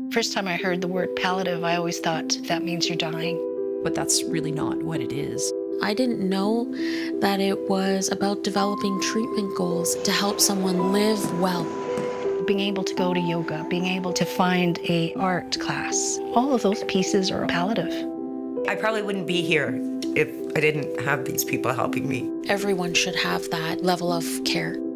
First time I heard the word palliative, I always thought that means you're dying. But that's really not what it is. I didn't know that it was about developing treatment goals to help someone live well. Being able to go to yoga, being able to find an art class, all of those pieces are palliative. I probably wouldn't be here if I didn't have these people helping me. Everyone should have that level of care.